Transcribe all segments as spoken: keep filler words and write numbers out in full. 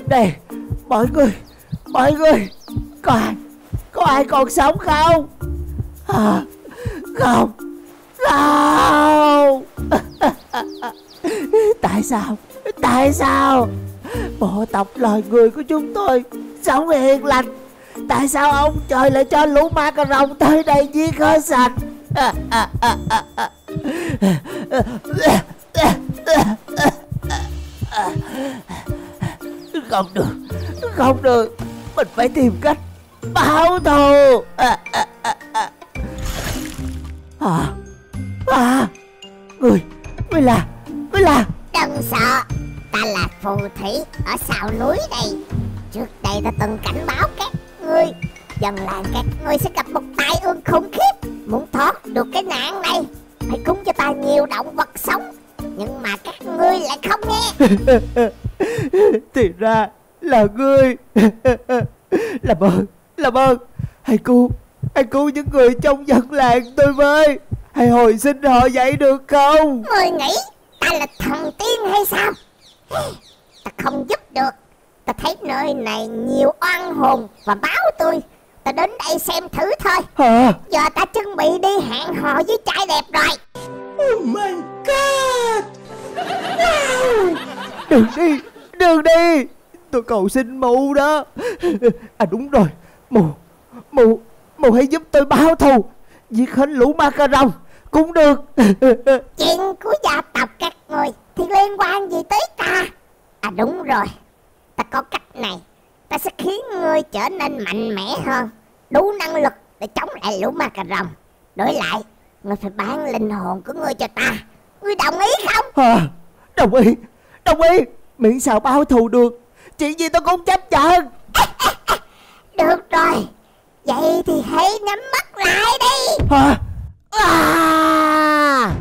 Này, mọi người, mọi người, có ai, có ai còn sống không? À, không, không. Tại sao, tại sao bộ tộc loài người của chúng tôi sống hiền lành, tại sao ông trời lại cho lũ ma cà rồng tới đây giết hết sạch? À, à, à, à, à. Không được, không được, mình phải tìm cách báo thù. À, à, à, à. À, à, người, người là, người là. Đừng sợ, ta là phù thủy ở sau núi đây. Trước đây ta từng cảnh báo các ngươi, dân làng các ngươi sẽ gặp một tai ương khủng khiếp. Muốn thoát được cái nạn này, hãy cúng cho ta nhiều động vật sống. Nhưng mà các ngươi lại không nghe. Thì ra là ngươi. Làm ơn, làm ơn, hãy cứu, hãy cứu những người trong dân làng tôi với. Hãy hồi sinh họ dậy được không? Ngươi nghĩ ta là thần tiên hay sao? Ta không giúp được. Ta thấy nơi này nhiều oan hồn và báo tôi. Ta đến đây xem thử thôi. À. Giờ ta chuẩn bị đi hẹn hò với trai đẹp rồi. Oh my god. No. Đừng đi, đừng đi. Tôi cầu xin mụ đó. À đúng rồi, mụ, mụ, mụ hãy giúp tôi báo thù, giết hết lũ ma cà rồng cũng được. Chuyện của gia tộc các người thì liên quan gì tới ta? À đúng rồi, ta có cách này. Ta sẽ khiến ngươi trở nên mạnh mẽ hơn, đủ năng lực để chống lại lũ ma cà rồng. Đổi lại, ngươi phải bán linh hồn của ngươi cho ta. Ngươi đồng ý không? À, đồng ý, đồng ý. Miễn sao báo thù được, chuyện gì tôi cũng chấp nhận. Được rồi, vậy thì hãy nhắm mắt lại đi. À. À.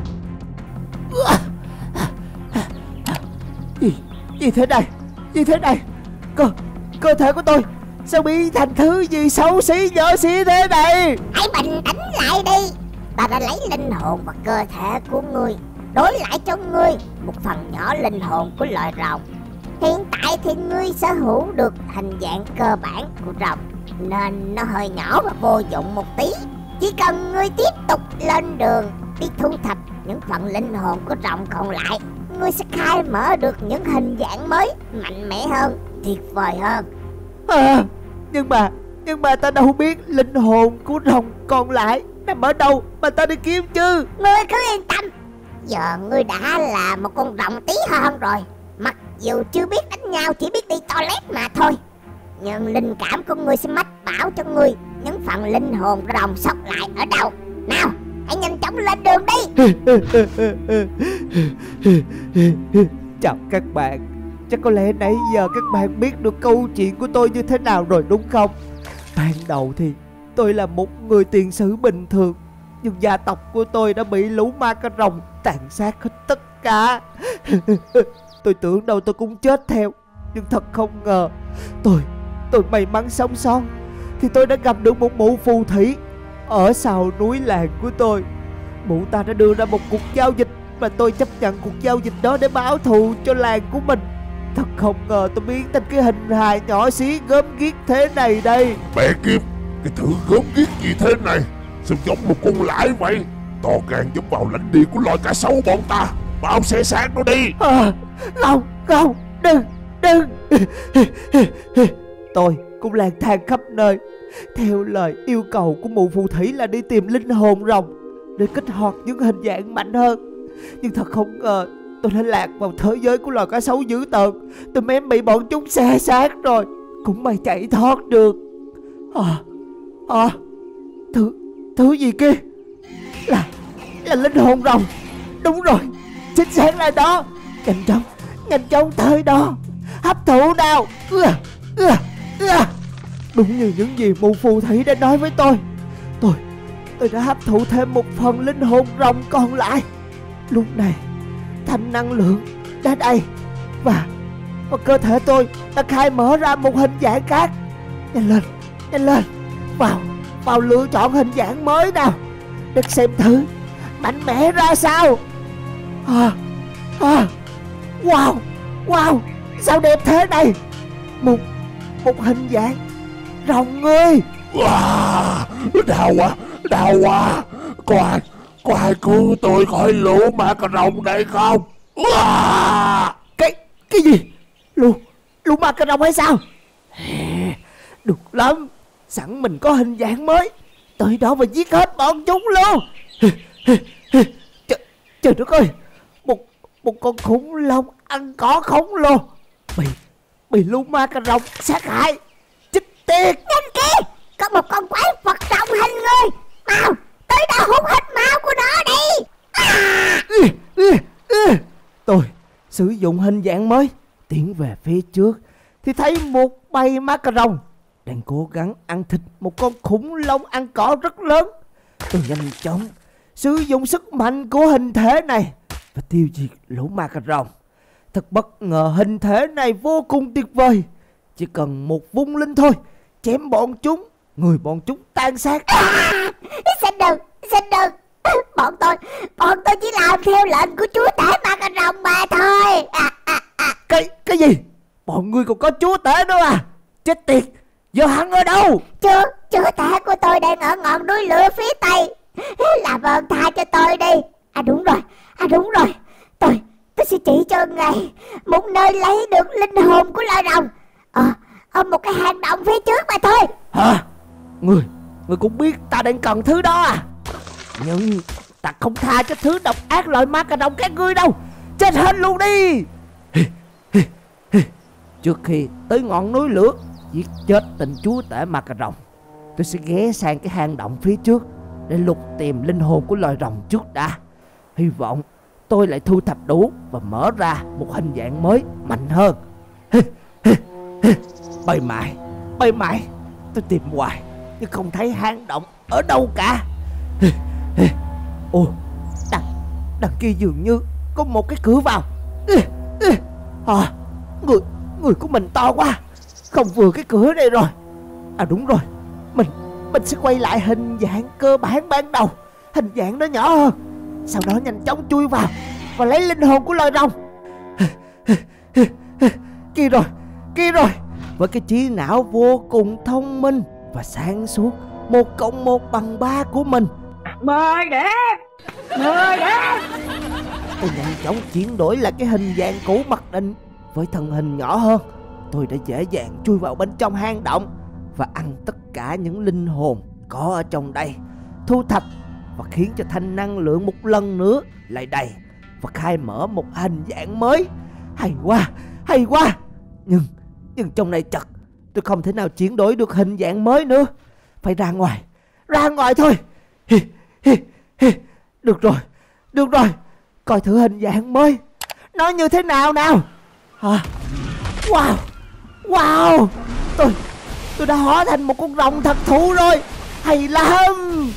Gì, gì thế này, gì thế này? Cơ, cơ thể của tôi sao bị thành thứ gì xấu xí dở xí thế này? Hãy bình tĩnh lại đi. Ta đã lấy linh hồn và cơ thể của ngươi, đổi lại cho ngươi một phần nhỏ linh hồn của loài rồng. Hiện tại thì ngươi sở hữu được hình dạng cơ bản của rồng, nên nó hơi nhỏ và vô dụng một tí. Chỉ cần ngươi tiếp tục lên đường đi thu thập những phần linh hồn của rồng còn lại, ngươi sẽ khai mở được những hình dạng mới, mạnh mẽ hơn, tuyệt vời hơn. À, nhưng mà, nhưng mà ta đâu biết linh hồn của rồng còn lại nằm ở đâu mà ta đi kiếm chứ. Ngươi cứ yên tâm, giờ ngươi đã là một con rồng tí hơn rồi. Mặc dù chưa biết đánh nhau, chỉ biết đi toilet mà thôi, nhưng linh cảm của ngươi sẽ mách bảo cho ngươi những phần linh hồn rồng sót lại ở đâu. Nào, hãy nhanh chóng lên đường đi. Chào các bạn. Chắc có lẽ nãy giờ các bạn biết được câu chuyện của tôi như thế nào rồi đúng không? Ban đầu thì tôi là một người tiền sử bình thường, nhưng gia tộc của tôi đã bị lũ ma cà rồng tàn sát hết tất cả. Tôi tưởng đâu tôi cũng chết theo, nhưng thật không ngờ Tôi, tôi may mắn sống sót thì tôi đã gặp được một mụ phù thủy ở sau núi làng của tôi. Mụ ta đã đưa ra một cuộc giao dịch và tôi chấp nhận cuộc giao dịch đó để báo thù cho làng của mình. Thật không ngờ tôi biến thành cái hình hài nhỏ xí gớm ghiếc thế này đây. Mẹ kiếp, cái thứ gớm ghiếc gì thế này? Sao giống một con lãi vậy? To gan giống vào lãnh địa của loài cá sấu bọn ta. Bao xe xác nó đi. À, không, không, đừng, đừng. Tôi cũng lang thang khắp nơi theo lời yêu cầu của mụ phù thủy là đi tìm linh hồn rồng để kích hoạt những hình dạng mạnh hơn. Nhưng thật không ngờ tôi đã lạc vào thế giới của loài cá sấu dữ tợn. Tôi mém bị bọn chúng xé xác rồi, cũng may chạy thoát được. À, à, thứ, thứ gì kia? Là, là linh hồn rồng. Đúng rồi, chính xác là đó. Nhanh chóng, nhanh chóng tới đó, hấp thụ nào. Ưa, ưa, ưa. Đúng như những gì mụ phù thủy đã nói với tôi. Tôi, tôi đã hấp thụ thêm một phần linh hồn rồng còn lại. Lúc này thanh năng lượng đã đầy và, và cơ thể tôi đã khai mở ra một hình dạng khác. Nhanh lên, nhanh lên, vào, vào lựa chọn hình dạng mới nào để xem thử mạnh mẽ ra sao. À, à, wow, wow, sao đẹp thế này. Một Một hình dạng rồng ngươi. À, đau quá, đau quá. Có ai, có ai cứu tôi khỏi lũ ma cà rồng này không? À! Cái Cái gì? Lũ Lũ ma cà rồng hay sao? Được lắm, sẵn mình có hình dạng mới, tới đó và giết hết bọn chúng luôn. Trời, trời đất ơi, Một Một con khủng long ăn cỏ khổng lồ Bị Bị lũ ma cà rồng sát hại. Chết tiệt. Nhìn kìa, có một con quái vật rồng hình người. Mau, tới đó hút hết máu của nó đi. À! Ừ, ừ, ừ. Tôi sử dụng hình dạng mới, tiến về phía trước thì thấy một bầy ma cà rồng đang cố gắng ăn thịt một con khủng long ăn cỏ rất lớn. Tôi nhanh chóng sử dụng sức mạnh của hình thể này và tiêu diệt lũ ma cà rồng. Thật bất ngờ, hình thể này vô cùng tuyệt vời. Chỉ cần một vung linh thôi, chém bọn chúng, người bọn chúng tan xác. À! Xin đừng, xin đừng. Bọn tôi, bọn tôi chỉ làm theo lệnh của chúa tể ma cà rồng mà thôi. À, à, à. Cái, cái gì? Bọn ngươi còn có chúa tể nữa à? Chết tiệt, giờ hắn ở đâu? Chúa, chúa tể của tôi đang ở ngọn núi lửa phía tây. Làm ơn tha cho tôi đi. À đúng rồi, à đúng rồi. Tôi, tôi sẽ chỉ cho ngài một nơi lấy được linh hồn của loài rồng. Ờ, ở một cái hang động phía trước mà thôi. Hả? Ngươi, ngươi cũng biết ta đang cần thứ đó à? Nhưng ta không tha cho thứ độc ác loại ma cà rồng các ngươi đâu. Chết hết luôn đi. Trước khi tới ngọn núi lửa giết chết tên chúa tể ma cà rồng, tôi sẽ ghé sang cái hang động phía trước để lục tìm linh hồn của loài rồng trước đã. Hy vọng tôi lại thu thập đủ và mở ra một hình dạng mới mạnh hơn. Bay mãi, bay mãi, tôi tìm hoài nhưng không thấy hang động ở đâu cả. Ồ, đằng, đằng kia dường như có một cái cửa vào. À, người, người của mình to quá, không vừa cái cửa đây rồi. À đúng rồi, mình, mình sẽ quay lại hình dạng cơ bản ban đầu. Hình dạng nó nhỏ hơn, sau đó nhanh chóng chui vào và lấy linh hồn của loài rồng. Kia rồi, kia rồi. Với cái trí não vô cùng thông minh và sáng suốt, một cộng một bằng ba của mình. Mời đẹp, mời đẹp. Tôi nhanh chóng chuyển đổi lại cái hình dạng cũ mặc định với thân hình nhỏ hơn. Tôi đã dễ dàng chui vào bên trong hang động và ăn tất cả những linh hồn có ở trong đây, thu thập và khiến cho thanh năng lượng một lần nữa lại đầy và khai mở một hình dạng mới. Hay quá, hay quá. Nhưng, nhưng trong này chật, tôi không thể nào chuyển đổi được hình dạng mới nữa. Phải ra ngoài, ra ngoài thôi. Hi, hi, hi. Được rồi, được rồi. Coi thử hình dạng mới nó như thế nào nào. Hả? Wow, wow. Tôi, tôi đã hóa thành một con rồng thật thú rồi. Hay lắm.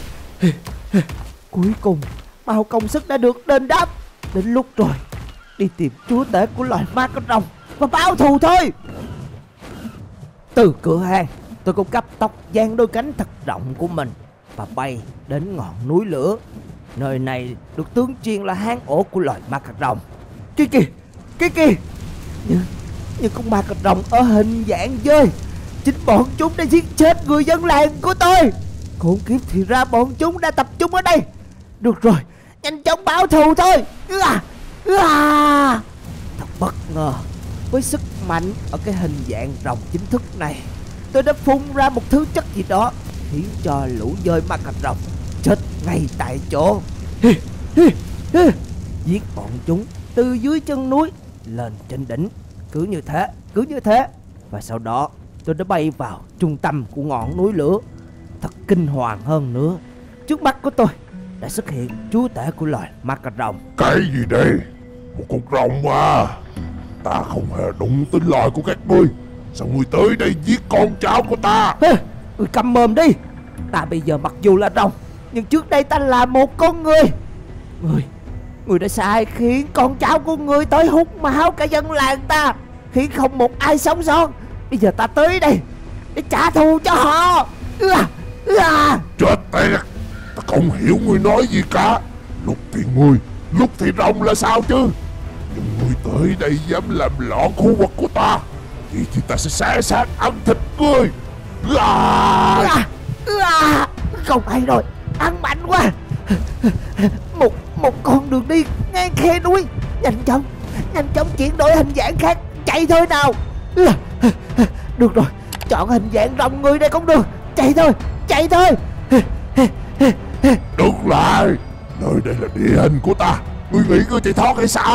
Cuối cùng bao công sức đã được đền đáp. Đến lúc rồi, đi tìm chúa tể của loài ma cà rồng và báo thù thôi. Từ cửa hang, tôi cũng cấp tốc dang đôi cánh thật rộng của mình và bay đến ngọn núi lửa. Nơi này được tướng truyền là hang ổ của loài ma cà rồng. Kìa kìa, kìa kìa. Nhưng, nhưng con ma cà rồng ở hình dạng dơi, chính bọn chúng đã giết chết người dân làng của tôi. Khốn kiếp, thì ra bọn chúng đã tập trung ở đây. Được rồi, nhanh chóng báo thù thôi. À, à. Thật bất ngờ, với sức mạnh ở cái hình dạng rồng chính thức này, tôi đã phun ra một thứ chất gì đó khiến cho lũ dơi ma cà rồng chết ngay tại chỗ. Giết bọn chúng từ dưới chân núi lên trên đỉnh. Cứ như thế, cứ như thế. Và sau đó tôi đã bay vào trung tâm của ngọn núi lửa. Thật kinh hoàng hơn nữa, trước mắt của tôi đã xuất hiện chúa tể của loài ma cà rồng. Cái gì đây? Một con rồng à? Ta không hề đụng tới loài của các ngươi. Sao ngươi tới đây giết con cháu của ta? Ngươi câm mồm đi. Ta bây giờ mặc dù là rồng, nhưng trước đây ta là một con người. Ngươi, ngươi đã sai khiến con cháu của ngươi tới hút máu cả dân làng ta, khiến không một ai sống sót. Bây giờ ta tới đây để trả thù cho họ. À, à. Chết tiệt, ta không hiểu ngươi nói gì cả. Lúc thì ngươi, lúc thì rồng là sao chứ? Nhưng ngươi tới đây dám làm loạn khu vực của ta, Vậy thì ta sẽ xé xác ăn thịt ngươi. À! À, à, không hay rồi, ăn mạnh quá. Một một con đường đi ngang khe núi. Nhanh chóng, nhanh chóng chuyển đổi hình dạng khác. Chạy thôi nào. Được rồi, chọn hình dạng rồng người đây cũng được. Chạy thôi, chạy thôi. Đứng lại, nơi đây là địa hình của ta. Ngươi nghĩ ngươi chạy thoát hay sao?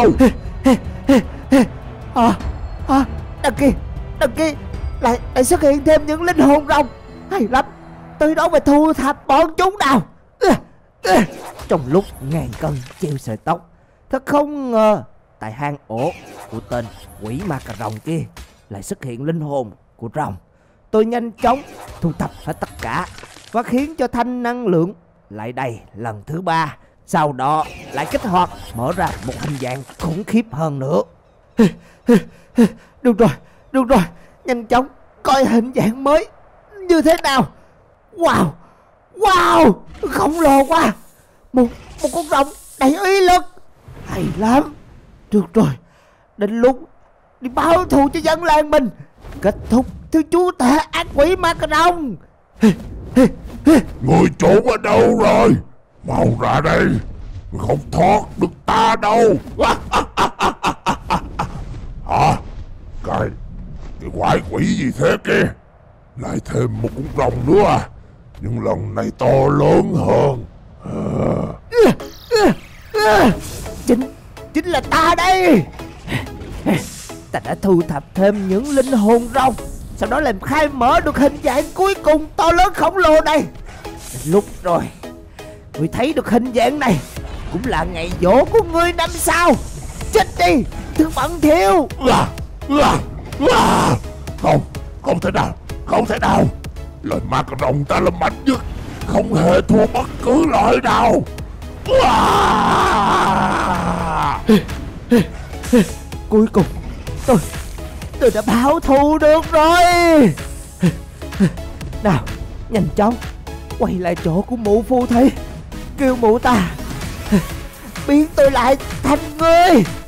À, à, đằng kia, đằng kia lại, lại xuất hiện thêm những linh hồn rồng. Hay lắm, tới đó mà thu thập bọn chúng nào. Trong lúc ngàn cân treo sợi tóc, thật không ngờ tại hang ổ của tên quỷ ma cà rồng kia lại xuất hiện linh hồn của rồng. Tôi nhanh chóng thu thập hết tất cả và khiến cho thanh năng lượng lại đầy lần thứ ba. Sau đó lại kích hoạt mở ra một hình dạng khủng khiếp hơn nữa. Được rồi, được rồi, nhanh chóng coi hình dạng mới như thế nào. Wow, wow, khổng lồ quá. Một, một con rồng đầy uy lực. Hay lắm. Được rồi, đến lúc đi báo thù cho dân làng mình, kết thúc thứ chúa tể ác quỷ ma cà rồng. Người trốn ở đâu rồi? Mau ra đây, người không thoát được ta đâu. Hả? Cái Cái quái quỷ gì thế kia? Lại thêm một con rồng nữa à? Nhưng lần này to lớn hơn. À. Chính Chính là ta đây. Ta đã thu thập thêm những linh hồn rồng, sau đó làm khai mở được hình dạng cuối cùng to lớn khổng lồ này. Lúc rồi, ngươi thấy được hình dạng này cũng là ngày giỗ của ngươi năm sau. Chết đi, thứ bẩn thỉu. À, à, à. Không, không thể nào, không thể nào. Lời ma cà rồng ta là mạnh nhất, không hề thua bất cứ loại nào. À. Cuối cùng tôi Tôi đã báo thù được rồi. Nào, nhanh chóng quay lại chỗ của mụ phù thủy, kêu mụ ta biến tôi lại thành người.